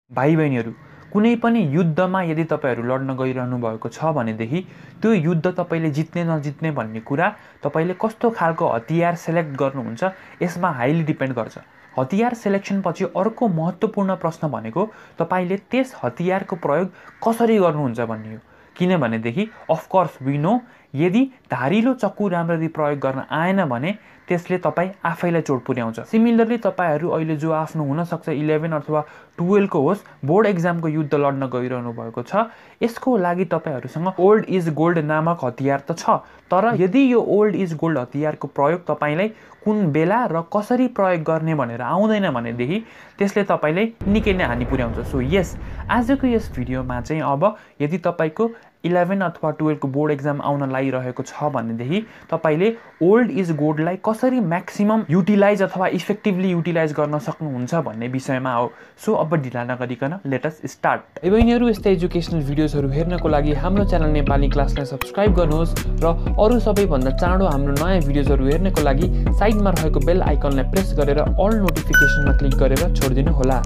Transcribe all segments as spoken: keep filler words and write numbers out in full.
भाइ बहिनीहरू, कुनै पनि युद्धमा यदि तपाईहरू लड्न गइरहनु भएको छ भनेदेखि त्यो युद्ध तपाईले जित्ने नजित्ने भन्ने कुरा तपाईले कस्तो खालको हतियार सेलेक्ट गर्नुहुन्छ यसमा हाइली डिपेन्ड गर्छ। हतियार सेलेक्सन पछि अर्को महत्त्वपूर्ण प्रश्न भनेको तपाईले त्यस हतियारको प्रयोग कसरी गर्नुहुन्छ भन्ने हो। किनभनेदेखि अफकोर्स वी नो यदि धारिलो चक्कु राम्ररी प्रयोग गर्न आएन भने त्यसले तपाईँ आफैलाई चोट पुर्याउँछ। सिमिलरली तपाईहरू अहिले जो आफ्नो हुनसक्छ इलेभेन अथवा टुवेल्भको होस् बोर्ड एक्जामको युद्ध लड्न गइरहनु भएको छ, यसको लागि तपाईहरूसँग ओल्ड इज गोल्ड नामक हतियार त छ, तर यदि यो ओल्ड इज गोल्ड हतियारको प्रयोग तपाईँलाई कुन बेला र कसरी प्रयोग गर्ने भनेर आउँदैन भनेदेखि त्यसले तपाईँले निकै नै हानि पुर्याउँछ। सो यस, आजको यस भिडियोमा चाहिँ अब यदि तपाईँको इलेभेन अथवा टुवेल्भको बोर्ड एक्जाम आउन लागिरहेको छ भनेदेखि तपाईले ओल्ड इज गोल्डलाई कसरी म्याक्सिमम युटिलाइज अथवा इफेक्टिभली युटिलाइज गर्न सक्नुहुन्छ भन्ने विषयमा हो। सो अब ढिला नगरिकन लेट अस स्टार्ट। ए बहिनीहरू, यस्तै एजुकेसनल भिडियोजहरू हेर्नको लागि हाम्रो च्यानल नेपाली क्लासलाई सब्स्क्राइब गर्नुहोस् र अरू सबैभन्दा चाँडो हाम्रो नयाँ भिडियोजहरू हेर्नको लागि साइडमा रहेको बेल आइकनलाई प्रेस गरेर अल नोटिफिकेसनमा क्लिक गरेर छोडिदिनु होला।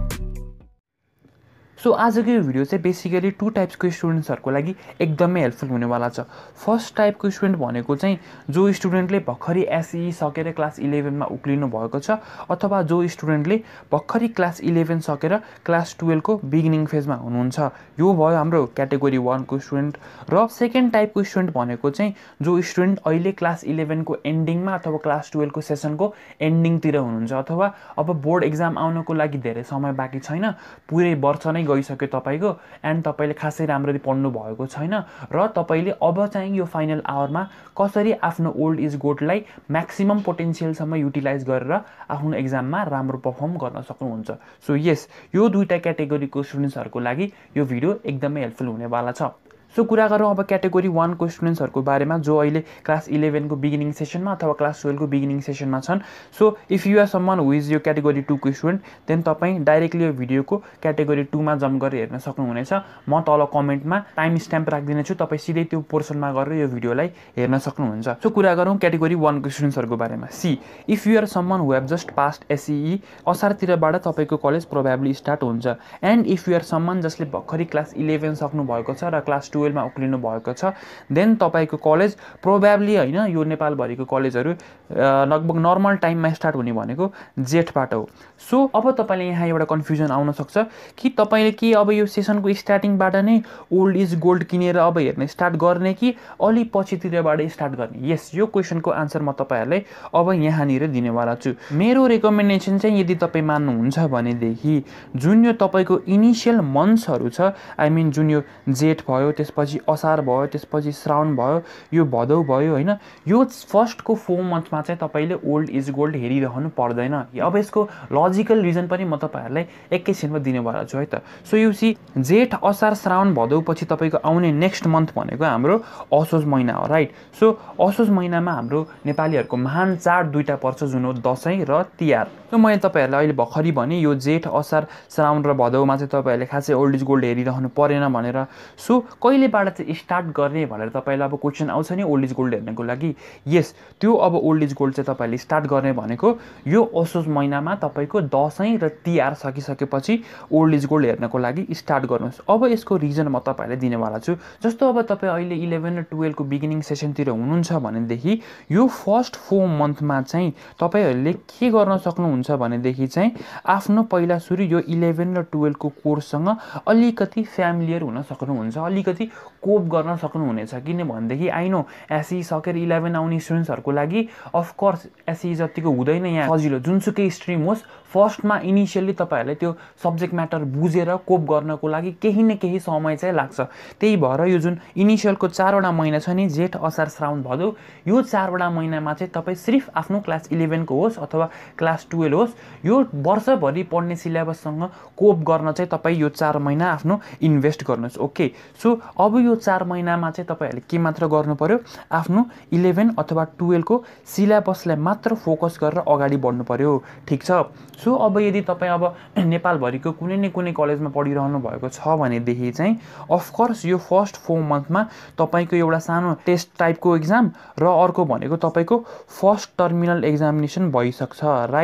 सो आजको यो भिडियो चाहिँ बेसिकली टु टाइप्सको स्टुडेन्ट्सहरूको लागि एकदमै हेल्पफुल हुनेवाला छ। फर्स्ट टाइपको स्टुडेन्ट भनेको चाहिँ जो स्टुडेन्टले भर्खरै एसई सकेर क्लास इलेभेनमा उक्लिनु भएको छ अथवा जो स्टुडेन्टले भर्खरै क्लास इलेभेन सकेर क्लास टुवेल्भको बिगिनिङ फेजमा हुनुहुन्छ, यो भयो हाम्रो क्याटेगोरी वानको स्टुडेन्ट। र सेकेन्ड टाइपको स्टुडेन्ट भनेको चाहिँ जो स्टुडेन्ट अहिले क्लास इलेभेनको एन्डिङमा अथवा क्लास टुवेल्भको सेसनको एन्डिङतिर हुनुहुन्छ अथवा अब बोर्ड एक्जाम आउनको लागि धेरै समय बाँकी छैन, पुरै वर्ष नै गइसक्यो तपाईको एन्ड तपाईले खासै राम्ररी पढ्नु भएको छैन र तपाईले अब चाहिँ यो फाइनल आवरमा कसरी आफ्नो ओल्ड इज गोल्डलाई म्याक्सिमम पोटेन्सियलसम्म युटिलाइज गरेर आफ्नो एक्जाममा राम्रो पर्फर्म गर्न सक्नुहुन्छ। सो यस, यो दुईटा क्याटेगोरीको स्टुडेन्ट्सहरूको लागि यो भिडियो एकदमै हेल्पफुल हुनेवाला छ। सो कुरा गरौँ अब क्याटेगोरी वानको स्टुडेन्ट्सहरूको बारेमा जो अहिले क्लास इलेभेनको बिगिनिङ सेसनमा अथवा क्लास टुवेल्भको बिगिनिङ सेसनमा छन्। So if you are someone who is यो क्याटेगोरी टूको स्टुडेन्ट देन तपाईँ डाइरेक्टली यो भिडियोको क्याटेगोरी टूमा जम्प गरेर हेर्न सक्नुहुनेछ। म तल कमेन्टमा टाइम स्ट्याम्प राखिदिनेछु, तपाईँ सिधै त्यो पोर्सनमा गएर यो भिडियोलाई हेर्न सक्नुहुन्छ। सो कुरा गरौँ क्याटेगोरी वानको स्टुडेन्ट्सहरूको बारेमा। See if you are someone who have just passed SE, असारतिरबाट तपाईँको कलेज प्रोभाब्ली स्टार्ट हुन्छ। And if you are someone जसले भर्खरै क्लास इलेभेन सक्नु भएको छ र क्लास टुवेल्भ मा उक्लिनु भएको छ, देन तपाईको कलेज प्रोभाब्ली हैन यो नेपालभरिको कलेजहरू लगभग नर्मल टाइममा स्टार्ट हुने भनेको जेठबाट हो। सो अब तपाईले यहाँ एउटा कन्फ्युजन आउन सक्छ कि तपाईले के अब यो सेसनको स्टार्टिङबाट नै ओल्ड इज गोल्ड किनेर अब हेर्न स्टार्ट गर्ने कि अलि पछितिरबाट स्टार्ट गर्ने। यस, यो क्वेसनको आन्सर म तपाईहरुलाई अब यहाँनिर दिनेवाला छु। मेरो रेकमेन्डेसन चाहिँ यदि तपाई मान्नुहुन्छ भनेदेखि जुन यो तपाईको इनिशियल मन्थ्सहरू छ, आई मिन जुन यो जेठ भयो, त्यसपछि असार भयो, त्यसपछि श्रावण भयो, यो भदौ भयो हैन, यो फर्स्टको फोर मन्थमा चाहिँ तपाईले ओल्ड इज गोल्ड हेरिरहनु पर्दैन। अब यसको लजिकल रिजन पनि म तपाईहरुलाई एकैछिनमा दिनेवाला छु है त। सो यु सी, जेठ असार श्रावण भदौ पछि तपाईको आउने नेक्स्ट मन्थ भनेको हाम्रो असोज महिना हो, राइट। सो असोज महिनामा हाम्रो नेपालीहरुको महान चाड दुईटा पर्छ जुन हो दशैं र तिहार। सो मैले तपाईहरुलाई अहिले भर्खरै भने यो जेठ असार श्रावण र भदौमा चाहिँ तपाईहरुले खासै ओल्ड इज गोल्ड हेरिरहनु परेन भनेर। सो कहिलेबाट चाहिँ स्टार्ट गर्ने भनेर तपाईलाई अब क्वेसन आउँछ नि ओल्ड इज गोल्ड हेर्नको लागि। यस, त्यो अब ओल्ड इज गोल्ड चाहिँ तपाईले स्टार्ट गर्ने भनेको यो असोज महिनामा तपाईको दशैं र तिहार सकिसकेपछि ओल्ड इज गोल्ड हेर्नको लागि स्टार्ट गर्नुहोस्। अब यसको रिजन म तपाईलाई दिनेवाला छु। जस्तो अब तपाई अहिले इलेभेन र टुवेल्भको बिगिनिङ सेसनतिर हुनुहुन्छ भनेदेखि यो फर्स्ट फोर मन्थमा चाहिँ तपाईहरुले के गर्न सक्नुहुन्छ भनेदेखि चाहिँ आफ्नो पहिला सुरु यो इलेभेन र टुवेल्भको कोर्ससँग अलिकति फ्यामिलियर हुन सक्नुहुन्छ, अलिकति कोप गर्न सक्नुहुनेछ। किनभनेदेखि आई नो एसई सकेर इलेभेन आउने स्टुडेन्ट्सहरूको लागि अफकोर्स एसई जतिको हुँदैन यहाँ सजिलो, जुनसुकै स्ट्रिम होस् फर्स्टमा इनिसियली तपाईहरुले त्यो सब्जेक्ट म्याटर बुझेर कोप गर्नको लागि केही न केही समय चाहिँ लाग्छ। त्यही भएर यो जुन इनिसियलको चारवटा महिना छ नि, जेठ असार श्रावण भदौ, यो चारवटा महिनामा चाहिँ तपाईँ सिर्फ आफ्नो क्लास इलेभेनको होस् अथवा क्लास टुवेल्भ होस्, यो वर्षभरि पढ्ने सिलेबससँग कोप गर्न चाहिँ तपाईँ यो चार महिना आफ्नो इन्भेस्ट गर्नुहोस्। ओके, सो अब यो चार महिनामा चाहिँ तपाईहरुले के मात्र गर्नु पर्यो, आफ्नो इलेभेन अथवा टुवेल्भको सिलेबसलाई मात्र फोकस गरेर अगाडि बढ्नु पर्यो, ठिक छ। सो अब यदि तपाईँ अब नेपालभरिको कुनै न कुनै कलेजमा पढिरहनु भएको छ भनेदेखि चाहिँ अफकोर्स यो फर्स्ट फोर मन्थमा तपाईँको एउटा सानो टेस्ट टाइपको एक्जाम र अर्को भनेको तपाईँको फर्स्ट टर्मिनल एक्जामिनेसन भइसक्छ, राइट।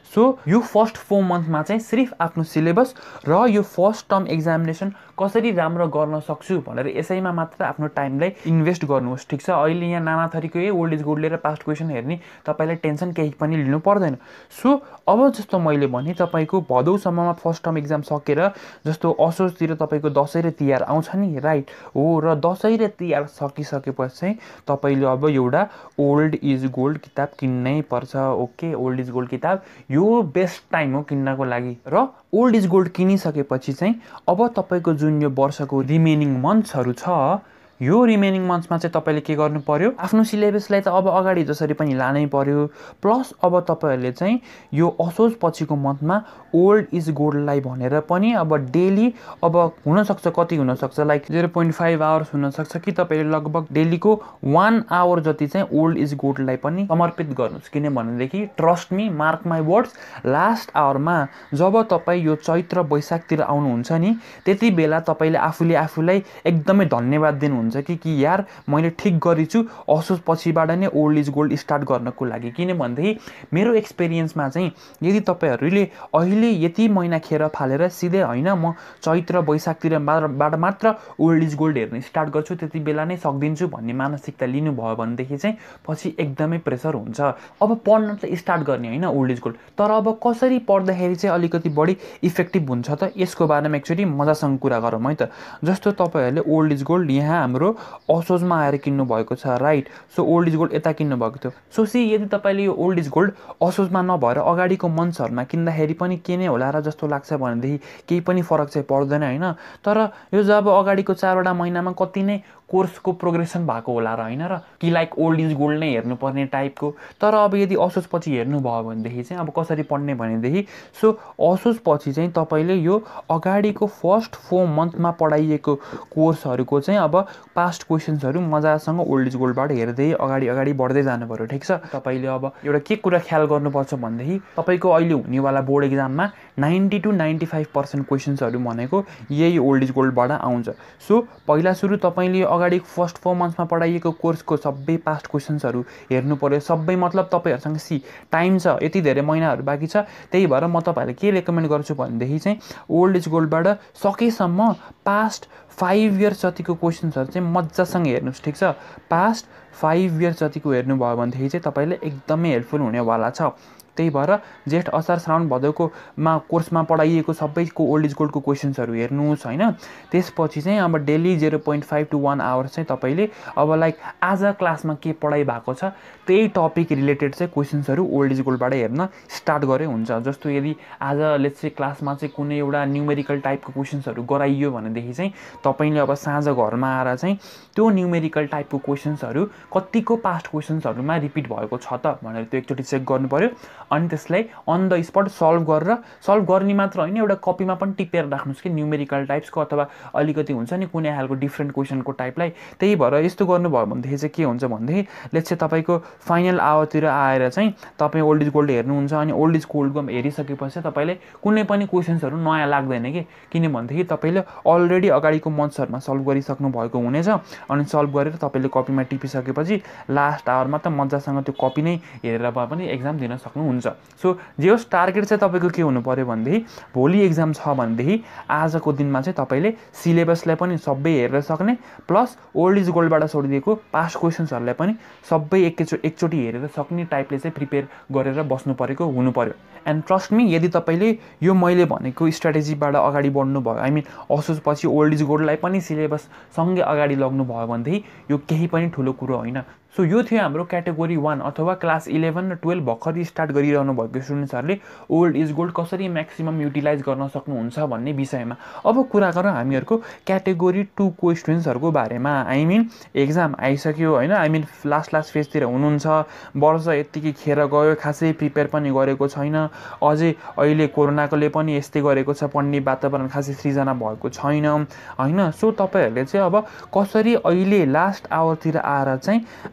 सो यो फर्स्ट फोर मन्थमा चाहिँ सिर्फ आफ्नो सिलेबस र यो फर्स्ट टर्म एक्जामिनेसन कसरी राम्रो गर्न सक्छु भनेर यसैमा मात्र आफ्नो टाइमलाई इन्भेस्ट गर्नुहोस्, ठिक छ। अहिले यहाँ नाना थरीको ए ओल्ड इज गोल्ड लिएर पास्ट क्वेसन हेर्ने तपाईँलाई टेन्सन केही पनि लिनु पर्दैन। सो अब जस्तो मैले भने तपाईँको भदौसम्ममा फर्स्ट टर्म एक्जाम सकेर जस्तो असोजतिर तपाईँको दसैँ र तिहार आउँछ नि, राइट हो, र दसैँ र तिहार सकिसकेपछि चाहिँ तपाईँले अब एउटा ओल्ड इज गोल्ड किताब किन्नै पर्छ। ओके, ओल्ड इज गोल्ड किताब यो बेस्ट टाइम हो किन्नको लागि। र ओल्ड इज गोल्ड किनिसकेपछि चाहिँ अब तपाईँको जुन यो वर्षको रिमेनिङ मन्थ्सहरू छ, यो रिमेनिङ मन्थ्समा चाहिँ तपाईँले के गर्नु पर्यो, आफ्नो सिलेबसलाई त अब अगाडि जसरी पनि लानै पर्यो, प्लस अब तपाईँहरूले चाहिँ यो असोज पछिको मन्थमा ओल्ड इज गोल्डलाई भनेर पनि अब डेली अब हुनसक्छ कति हुनसक्छ like zero point five hours हुनसक्छ कि तपाईँले लगभग डेलीको वान आवर जति चाहिँ ओल्ड इज गोल्डलाई पनि समर्पित गर्नुहोस्। किनभनेदेखि trust me, mark my words, last आवरमा जब तपाईँ यो चैत्र वैशाखतिर आउनुहुन्छ नि, त्यति बेला तपाईँले आफूले आफूलाई एकदमै धन्यवाद दिनुहुन्छ कि कि यार मैले ठिक गरेछु असोज पछिबाट नै ओल्ड इज गोल्ड स्टार्ट गर्नको लागि। किनभनेदेखि मेरो एक्सपिरियन्समा चाहिँ यदि तपाईँहरूले अहिले यति महिना खेर फालेर सिधै होइन म चैत्र वैशाखतिरबाट मात्र ओल्ड इज गोल्ड हेर्न स्टार्ट गर्छु, त्यति बेला नै सकिदिन्छु भन्ने मानसिकता लिनुभयो भनेदेखि चाहिँ पछि एकदमै प्रेसर हुन्छ। अब पढ्न त स्टार्ट गर्ने होइन ओल्ड इज गोल्ड, तर अब कसरी पढ्दाखेरि चाहिँ अलिकति बढी इफेक्टिभ हुन्छ त यसको बारेमा एकचोटि मजासँग कुरा गरौँ है त। जस्तो तपाईँहरूले ओल्ड इज गोल्ड यहाँ हाम्रो असोजमा आएर किन्नु भएको छ, right. So old is gold यता किन्नु भएको थियो। सो सी यदि तपाईँले यो ओल्ड इज गोल्ड असोजमा नभएर अगाडिको मन्थ्सहरूमा किन्दाखेरि पनि के नै होला र जस्तो लाग्छ भनेदेखि केही पनि फरक चाहिँ पर्दैन होइन। तर यो जब अगाडिको चारवटा महिनामा कति नै कोर्सको प्रोग्रेसन भएको होला र होइन र कि लाइक ओल्ड इज गोल्ड नै हेर्नुपर्ने टाइपको। तर अब यदि असोज पछि हेर्नुभयो भनेदेखि चाहिँ अब कसरी पढ्ने भनेदेखि सो असोज पछि चाहिँ तपाईँले यो अगाडिको फर्स्ट फोर मन्थमा पढाइएको कोर्सहरूको चाहिँ अब पास्ट क्वेसन्सहरू मजासँग ओल्ड इज गोल्डबाट हेर्दै अगाडि अगाडि बढ्दै जानु पऱ्यो, ठिक छ। तपाईँले अब एउटा के कुरा ख्याल गर्नुपर्छ भनेदेखि तपाईँको अहिले हुनेवाला बोर्ड एक्जाममा ninety two ninety five percent क्वेसन्सहरू भनेको यही ओल्ड इज गोल्डबाट आउँछ। सो पहिला सुरु तपाईँले अगाडि फर्स्ट फोर मन्थ्समा पढाइएको कोर्सको सबै पास्ट क्वेसन्सहरू हेर्नु पर्यो। सबै मतलब तपाईँहरूसँग सी टाइम छ, यति धेरै महिनाहरू बाँकी छ, त्यही भएर म तपाईँहरूलाई के रेकमेन्ड गर्छु भनेदेखि चाहिँ ओल्ड इज गोल्डबाट सकेसम्म पास्ट फाइभ इयर्स जतिको क्वेसन्सहरू चाहिँ मजासँग हेर्नुहोस्, ठिक छ। पास्ट फाइभ इयर्स जतिको हेर्नुभयो भनेदेखि चाहिँ तपाईँले एकदमै हेल्पफुल हुनेवाला छ। त्यही भएर जेठ असार श्रावण भदौकोमा कोर्समा पढाइएको सबैको ओल्ड इज गोल्डको क्वेसन्सहरू हेर्नुहोस् होइन। त्यसपछि चाहिँ अब daily zero point five to one hours चाहिँ तपाईँले अब लाइक आज क्लासमा के पढाइ भएको छ त्यही टपिक रिलेटेड चाहिँ क्वेसन्सहरू ओल्ड इज गोल्डबाट हेर्न स्टार्ट गरे हुन्छ। जस्तो यदि आज लेट्स से क्लासमा चाहिँ कुनै एउटा न्युमेरिकल टाइपको क्वेसन्सहरू गराइयो भनेदेखि चाहिँ तपाईँले अब साँझ घरमा आएर चाहिँ त्यो न्युमेरिकल टाइपको क्वेसन्सहरू कतिको पास्ट क्वेसन्सहरूमा रिपिट भएको छ त भनेर त्यो एकचोटि चेक गर्नु पऱ्यो। अनि त्यसलाई अन द स्पट सल्भ गरेर सल्भ गर्ने मात्र होइन, एउटा कपीमा पनि टिपेर राख्नुहोस् कि न्युमेरिकल टाइप्सको अथवा अलिकति हुन्छ नि कुनै खालको डिफ्रेन्ट क्वेसनको टाइपलाई। त्यही भएर यस्तो गर्नुभयो भनेदेखि चाहिँ के हुन्छ भनेदेखि लेट्स से तपाईँको फाइनल आवरतिर आएर चाहिँ तपाईँ ओल्ड इज गोल्ड हेर्नुहुन्छ अनि ओल्ड इज गोल्डको हेरिसकेपछि तपाईँले कुनै पनि क्वेसन्सहरू नयाँ लाग्दैन कि, किनभनेदेखि तपाईँले अलरेडी अगाडिको मन्थ्सहरूमा सल्भ गरिसक्नु भएको हुनेछ। अनि सल्भ गरेर तपाईँले कपीमा टिपिसकेपछि लास्ट आवरमा त मजासँग त्यो कपी नै हेरेर भए पनि एक्जाम दिन सक्नुहुन्छ। सो जे होस् टार्गेट चाहिँ तपाईँको के हुनु पर्यो भनेदेखि भोलि एक्जाम छ भनेदेखि आजको दिनमा चाहिँ तपाईँले सिलेबसलाई पनि सबै हेरेर सक्ने प्लस ओल्ड इज गोल्डबाट छोडिदिएको पास्ट क्वेसन्सहरूलाई पनि सबै एकचो एकचोटि हेरेर सक्ने टाइपले चाहिँ प्रिपेयर गरेर बस्नु परेको हुनु पर्यो। एन्ड ट्रस्ट मी यदि तपाईँले यो मैले भनेको स्ट्राटेजीबाट अगाडि बढ्नु भयो, आई मिन असोज पछि ओल्ड इज गोल्डलाई पनि सिलेबससँगै अगाडि लग्नु भयो भनेदेखि यो केही पनि ठुलो कुरो होइन। सो यो थियो हाम्रो क्याटेगोरी वान अथवा क्लास इलेभेन र टुवेल्भ भर्खरै स्टार्ट गरिरहनु भएको स्टुडेन्ट्सहरूले ओल्ड इज गोल्ड कसरी म्याक्सिमम युटिलाइज गर्न सक्नुहुन्छ भन्ने विषयमा। अब कुरा गरौँ हामीहरूको क्याटेगोरी टूको स्टुडेन्ट्सहरूको बारेमा। आई मिन एक्जाम आइसक्यो होइन, आई मिन लास्ट लास्ट फेजतिर हुनुहुन्छ, वर्ष यत्तिकै खेर गयो, खासै प्रिपेयर पनि गरेको छैन, अझै अहिले कोरोनाकोले पनि यस्तै गरेको छ, पढ्ने वातावरण खासै सृजना भएको छैन होइन। सो तपाईँहरूले चाहिँ अब कसरी अहिले लास्ट आवरतिर आएर चाहिँ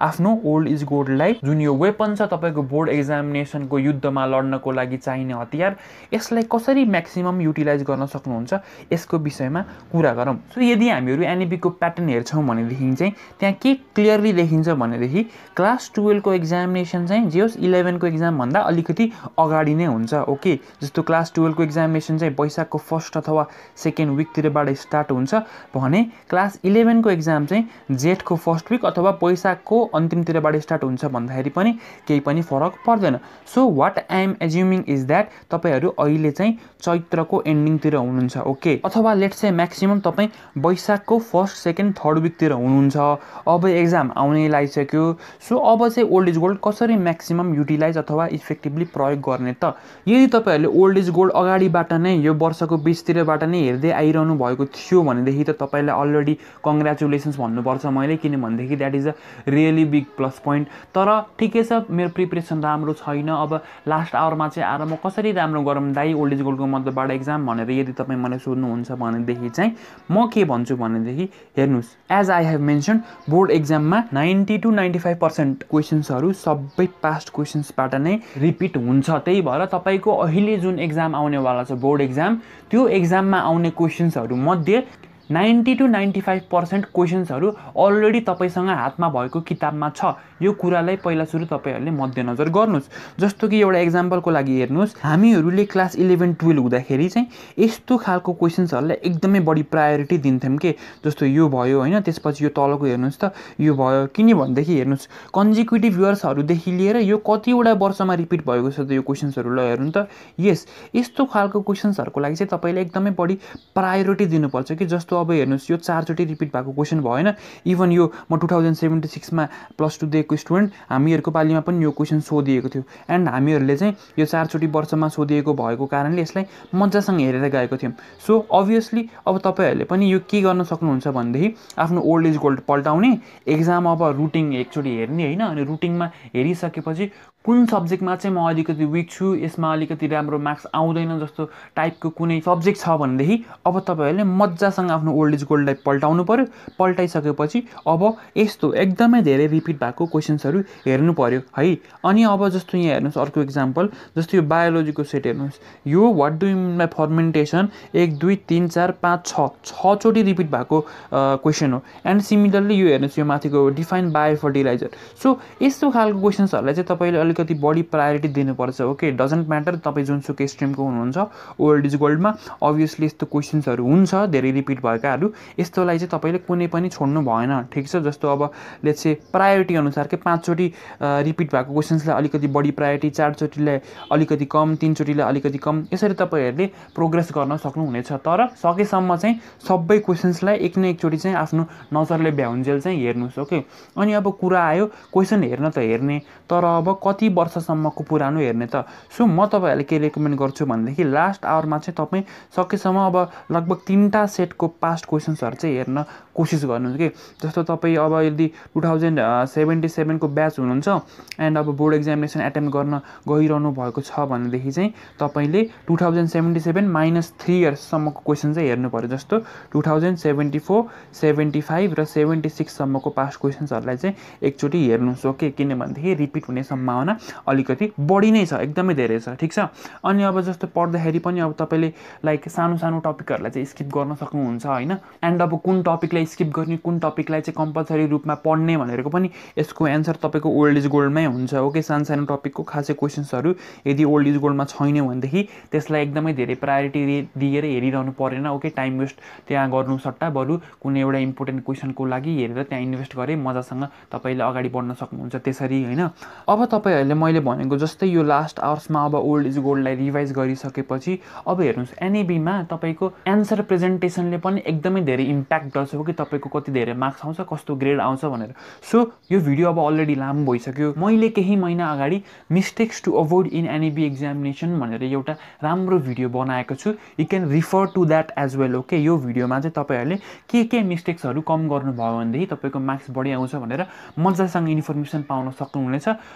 आफ्नो ओल्ड इज गोल्डलाई जुन यो वेपन छ तपाईँको बोर्ड एक्जामिनेसनको युद्धमा लड्नको लागि चाहिने हतियार, यसलाई कसरी म्याक्सिमम युटिलाइज गर्न सक्नुहुन्छ यसको विषयमा कुरा गरौँ। सो यदि हामीहरू एनइबीको प्याटर्न हेर्छौँ भनेदेखि चाहिँ त्यहाँ के क्लियरली देखिन्छ भनेदेखि क्लास टुवेल्भको एक्जामिनेसन चाहिँ जे होस् इलेभेनको एक्जामभन्दा अलिकति अगाडि नै हुन्छ। ओके, जस्तो क्लास टुवेल्भको एक्जामिनेसन चाहिँ वैशाखको फर्स्ट अथवा सेकेन्ड विकतिरबाट स्टार्ट हुन्छ भने क्लास इलेभेनको एक्जाम चाहिँ जेठको फर्स्ट विक अथवा वैशाखको अन्तिमतिरबाट स्टार्ट हुन्छ भन्दाखेरि पनि केही पनि फरक पर्दैन। So what I am assuming is that तपाईँहरू अहिले चाहिँ चैत्रको एन्डिङतिर हुनुहुन्छ। ओके, अथवा लेट्स से म्याक्सिमम तपाईँ वैशाखको फर्स्ट सेकेन्ड थर्ड विकतिर हुनुहुन्छ। अब एक्जाम आउनै लागिसक्यो। सो अब चाहिँ ओल्ड इज गोल्ड कसरी म्याक्सिमम युटिलाइज अथवा इफेक्टिभली प्रयोग गर्ने त? यदि तपाईँहरूले ओल्ड इज गोल्ड अगाडिबाट नै यो वर्षको बिचतिरबाट नै हेर्दै आइरहनु भएको थियो भनेदेखि त तपाईँलाई अलरेडी कङ्ग्रेचुलेसन्स भन्नुपर्छ मैले, किनभनेदेखि that is a really big plus point. तर ठिकै छ, मेरो प्रिपरेसन राम्रो छैन, अब लास्ट आवरमा चाहिँ आएर म कसरी राम्रो गरौँ दाइ ओल्ड इज गोल्डको मतलबबाट एक्जाम भनेर यदि तपाईँ मलाई सोध्नुहुन्छ भनेदेखि चाहिँ म के भन्छु भनेदेखि हेर्नुहोस्, as I have mention board एक्जाममा ninety two ninety five percent क्वेसन्सहरू सबै पास्ट क्वेसन्सबाट नै रिपिट हुन्छ। त्यही भएर तपाईँको अहिले जुन एक्जाम आउनेवाला छ बोर्ड एक्जाम, त्यो एक्जाममा आउने क्वेसन्सहरू मध्ये ninety two ninety five percent क्वेसन्सहरू अलरेडी तपाईँसँग हातमा भएको किताबमा छ। यो कुरालाई पहिला सुरु तपाईँहरूले मध्यनजर गर्नुहोस्। जस्तो कि एउटा एक्जाम्पलको लागि हेर्नुहोस्, हामीहरूले क्लास इलेभेन टुवेल्भ हुँदाखेरि चाहिँ यस्तो खालको क्वेसन्सहरूलाई एकदमै बढी प्रायोरिटी दिन्थ्यौँ के, जस्तो यो भयो होइन, त्यसपछि यो तलको हेर्नुहोस् त यो भयो। किन भनेदेखि हेर्नुहोस् कन्जिक्युटिभ इयर्सहरूदेखि लिएर यो कतिवटा वर्षमा रिपिट भएको छ त यो क्वेसन्सहरू, ल हेर्नु त। यस, यस्तो खालको क्वेसन्सहरूको लागि चाहिँ तपाईँले एकदमै बढी प्रायोरिटी दिनुपर्छ कि जस्तो अब हेर्नुहोस् यो चारचोटि रिपिट भएको क्वेसन भएन। इभन यो म टु थाउजन्ड सेभेन्टी सिक्समा प्लस टू दिएको स्टुडेन्ट, हामीहरूको पालिमा पनि यो क्वेसन सोधिएको थियो एन्ड हामीहरूले चाहिँ यो चारचोटि वर्षमा सोधिएको भएको कारणले यसलाई मजासँग हेरेर गएको थियौँ। सो अभियसली अब तपाईँहरूले पनि यो के गर्न सक्नुहुन्छ भनेदेखि आफ्नो ओल्ड इज गोल्ड पल्टाउने, एक्जाम अब रुटिन एकचोटि हेर्ने होइन, अनि रुटिनमा हेरिसकेपछि कुन सब्जेक्टमा चाहिँ म अलिकति विक छु, यसमा अलिकति राम्रो मार्क्स आउँदैन जस्तो टाइपको कुनै सब्जेक्ट छ भनेदेखि अब तपाईँहरूले मजासँग आफ्नो ओल्ड इज गोल्डलाई पल्टाउनु पऱ्यो। पल्टाइसकेपछि अब यस्तो एकदमै धेरै रिपिट भएको क्वेसन्सहरू हेर्नु पऱ्यो है। अनि अब जस्तो यहाँ हेर्नुहोस् अर्को इक्जाम्पल, जस्तो यो बायोलोजीको सेट हेर्नुहोस्, यो what do mean by fermentation एक दुई तिन चार पाँच छ छचोटि रिपिट भएको क्वेसन हो। एन्ड सिमिलरली यो हेर्नुहोस् यो माथिको डिफाइन बायो फर्टिलाइजर। सो यस्तो खालको क्वेसन्सहरूलाई चाहिँ तपाईँले अलिकति बढी प्रायोरिटी दिनुपर्छ। ओके, डजन्ट म्याटर तपाईँ जुनसुकै स्ट्रिमको हुनुहुन्छ, ओल्ड इज गोल्डमा अभियसली यस्तो क्वेसन्सहरू हुन्छ धेरै रिपिट भएकाहरू, यस्तोलाई चाहिँ तपाईँले कुनै पनि छोड्नु भएन। ठिक छ, जस्तो अब लेट्स से प्रायोरिटी अनुसार के पाँचचोटि रिपिट भएको क्वेसन्सलाई अलिकति बढी प्रायोरिटी, चारचोटिलाई अलिकति कम, तिनचोटिलाई अलिकति कम, यसरी तपाईँहरूले प्रोग्रेस गर्न सक्नुहुनेछ। तर सकेसम्म चाहिँ सबै क्वेसन्सलाई एक न एकचोटि चाहिँ आफ्नो नजरले भ्याउन्जेल चाहिँ हेर्नुहोस्। ओके, अनि अब कुरा आयो क्वेसन हेर्न त हेर्ने, तर अब कति वर्षसम्मको पुरानो हेर्ने त। सो म तपाईँहरूलाई के रेकमेन्ड गर्छु भनेदेखि लास्ट आवरमा चाहिँ तपाईँ सकेसम्म अब लगभग तिनवटा सेटको पास्ट क्वेसन्सहरू चाहिँ हेर्न कोसिस गर्नुहोस् कि। जस्तो तपाईँ अब यदि टु थाउजन्ड सेभेन्टी सेभेनको ब्याच हुनुहुन्छ एन्ड अब बोर्ड एक्जामिनेसन एटेम्प गर्न गइरहनु भएको छ भनेदेखि चाहिँ तपाईँले two thousand seventy seven minus three इयर्ससम्मको क्वेसन चाहिँ हेर्नु पऱ्यो। जस्तो two thousand seventy four seventy five र सेभेन्टी सिक्ससम्मको पास्ट क्वेसन्सहरूलाई चाहिँ एकचोटि हेर्नुहोस्। ओके, किनभनेदेखि रिपिट हुने सम्भावना अलिकति बढी नै छ, एकदमै धेरै छ। ठिक छ, अनि अब जस्तो पढ्दाखेरि पनि अब तपाईँले लाइक सानो सानो टपिकहरूलाई चाहिँ स्किप गर्न सक्नुहुन्छ होइन। एन्ड अब कुन टपिकलाई स्किप गर्ने, कुन टपिकलाई चाहिँ कम्पलसरी रूपमा पढ्ने भनेको पनि यसको एन्सर तपाईँको ओल्ड इज गोल्डमै हुन्छ। ओके, सानो सानो टपिकको खासै क्वेसन्सहरू यदि ओल्ड इज गोल्डमा छैन भनेदेखि त्यसलाई एकदमै धेरै प्रायोरिटी दिएर हेरिरहनु परेन। ओके, टाइम वेस्ट त्यहाँ गर्नु सट्टा बरु कुनै एउटा इम्पोर्टेन्ट क्वेसनको लागि हेरेर त्यहाँ इन्भेस्ट गरे मजासँग तपाईँले अगाडि बढ्न सक्नुहुन्छ त्यसरी होइन। अब तपाईँहरूले मैले भनेको जस्तै यो लास्ट आवर्समा अब ओल्ड इज गोल्डलाई रिभाइज गरिसकेपछि अब हेर्नुहोस् एनइबीमा तपाईँको एन्सर प्रेजेन्टेसनले पनि एकदमै धेरै इम्प्याक्ट गर्छ कि तपाईँको कति धेरै मार्क्स आउँछ, कस्तो ग्रेड आउँछ भनेर। सो यो भिडियो अब अलरेडी लामो भइसक्यो। मैले केही महिना अगाडि mistakes to avoid in NEB examination भनेर एउटा राम्रो भिडियो बनाएको छु, you can refer to that as well. Okay, यो भिडियोमा चाहिँ तपाईँहरूले के के मिस्टेक्सहरू कम गर्नुभयो भनेदेखि तपाईँको मार्क्स बढी आउँछ भनेर मजासँग इन्फर्मेसन पाउन सक्नुहुनेछ। र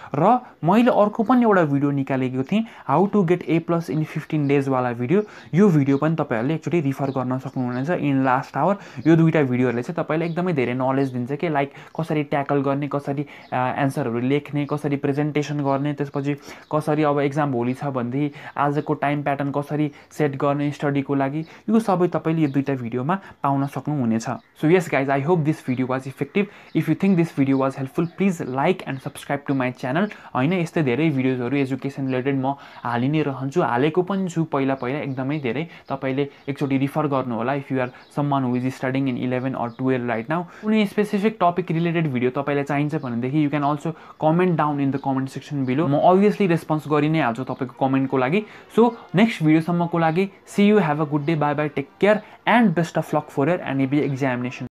मैले अर्को पनि एउटा भिडियो निकालेको थिएँ, how to get A plus in fifteen days वाला भिडियो। यो भिडियो पनि तपाईँहरूले एकचोटि रिफर गर्न सक्नुहुनेछ इन लास्ट आवर। यो दुईवटा भिडियोहरूले चाहिँ तपाईँलाई एकदमै धेरै नलेज दिन्छ कि लाइक कसरी ट्याकल गर्ने, कसरी एन्सरहरू लेख्ने, कसरी प्रेजेन्टेसन गर्ने, त्यसपछि कसरी अब एक्जाम भोलि छ भनेदेखि आजको टाइम प्याटर्न कसरी सेट गर्ने स्टडीको लागि, यो सबै तपाईँले यो दुईवटा भिडियोमा पाउन सक्नुहुनेछ। So yes guys, I hope this video was effective. If you think this video was helpful, please like and subscribe to my channel. होइन, यस्तै धेरै भिडियोजहरू एजुकेसन रिलेटेड म हालि नै रहन्छु, हालेको पनि छु पहिला पहिला एकदमै धेरै। तपाईँले एकचोटि रिफर गर्नु होला if you are someone who is studying in eleven or twelve right now. कुनै स्पेसिफिक टपिक रिलेटेड भिडियो तपाईँलाई चाहिन्छ भनेदेखि you can also comment down in the comment section below. म अभियसली रेस्पोन्स गरि नै हाल्छु तपाईँको कमेन्टको लागि। सो नेक्स्ट भिडियोसम्मको लागि see you, have a good day, bye bye, take care and best of luck for your NEB examination.